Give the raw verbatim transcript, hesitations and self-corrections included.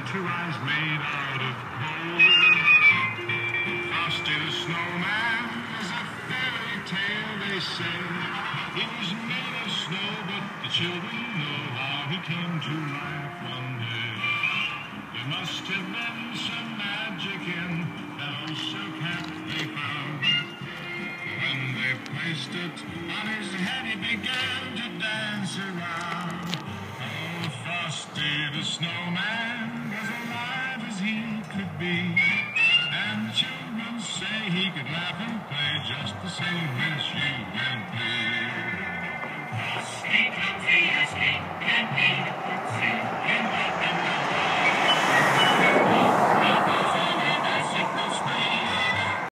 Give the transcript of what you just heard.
two eyes made out of gold. Frosty the Snowman is a fairy tale, they say. He was made of snow, but the children know how he came to life one day. There must have been some magic in that old silk hat they found. When they placed it on his head, he began to dance around. Oh, Frosty the Snowman was alive as he could be, and the children say he could laugh and play just the same as you.